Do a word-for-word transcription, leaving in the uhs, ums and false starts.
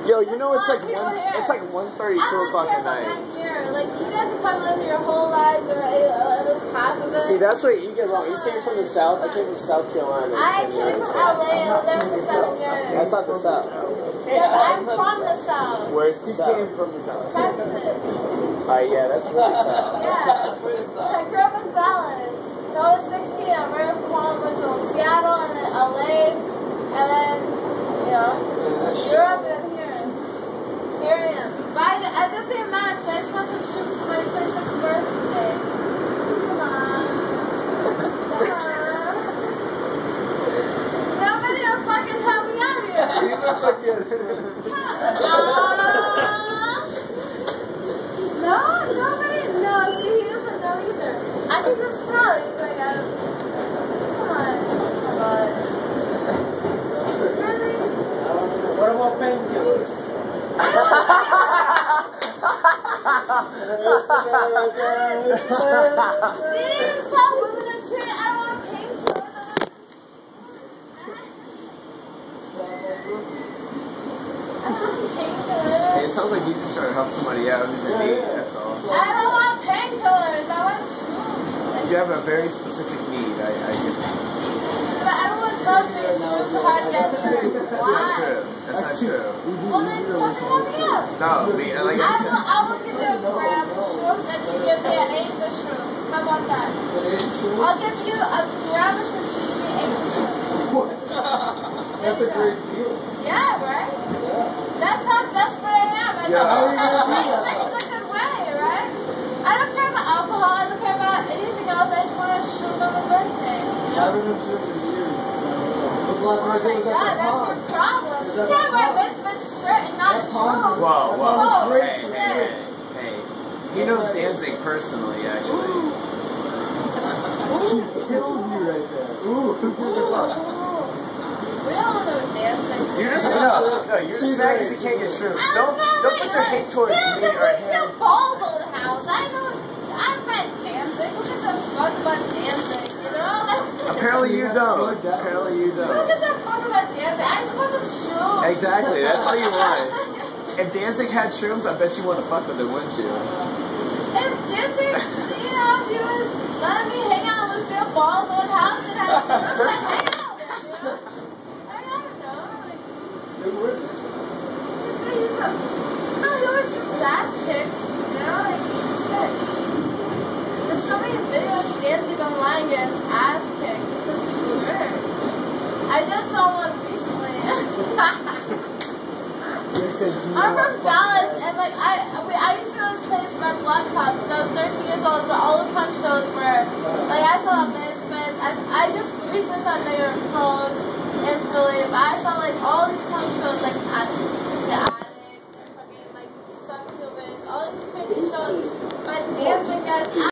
Yo, you know it's like one. It's like one thirty, two o'clock at night. Here. Like you guys have probably lived your whole lives, or at least half of it. See, that's what you get wrong. You came from the South. I came from South Carolina. I came from L A. I was there for seven years. That's not the South. Yeah, but I'm from the South. Where's the He South? came from the South. Texas. Alright, yeah, that's really South. Yeah. I grew up in Dallas. So I was sixteen. I moved from home, went to Seattle, and then L A, and then, you know, Europe, and here. Here I am. But I, I just didn't matter because I just want some shrooms for my twenty-sixth birthday. Come on. Come on. Nobody will fucking help me out here. He looks like this. No, nobody, no, see, he doesn't know either. I can just tell, he's like, I don't, come on, oh my god. Really? What about painkillers? See, this is how women are treated. I don't want painkillers. I don't want painkillers. Hey, it sounds like you just trying to help somebody out who's in need, that's all. I don't want painkillers. I want shrooms. You have a very specific need, I, I get that. But everyone tells me shrooms are hard to get through. That's Why? not true. That's not true. Well, then fucking help me out. No, me, like I I said. will, I will give you a gram of shrooms if you give me an eighth of shrooms. How about that? I'll give you a gram of shrooms if you give me eight of shrooms. That's a great deal. Yeah, right? Yeah. That's how desperate I am. I Yeah. don't have sex in a good way, right? I don't care about alcohol. I don't care about anything else. I just want to shoot on my birthday. You know? I haven't been shooting in years. So, but the last Oh time I my did was god, at the that's your pond. problem. You Is that can't the wear pond? misfit shirt and not That pond shrooms. is- Whoa, that whoa, pond is Oh, great. hey, shit. hey, hey, hey. He knows Danzig personally, actually. She killed you right there. Ooh. We all know dancing. You're just no, no, you're just mad because you can't get shrooms. Don't, don't put your hate towards me or him. Paul's old house. I know. I've met dancing. Who gives a fuck about dancing? You know? Apparently you don't. Apparently you Who don't. gives a fuck about dancing? I just want some shrooms. Exactly, that's all you want. If Danzig had shrooms, I bet you want to fuck with him, wouldn't you? If dancing, you know, if he was letting me hang out in Lucille Ball's old house and have shrooms, I'd hang out there, you know? I, I don't know. Like, Who was it? you say he's a, no, he always gets ass kicked, you know? Like, shit. There's so many videos of dancing online getting his ass kicked. It's such a jerk. I just saw one recently. They said, "Do you I'm know from what Dallas, fucking and like I, we, I used to go to this place for my blood cups. When I was thirteen years old, where all the punk shows were. Like I saw Misfits. I, I just recently saw Negative Approach in Philly. But I saw like all these punk shows like at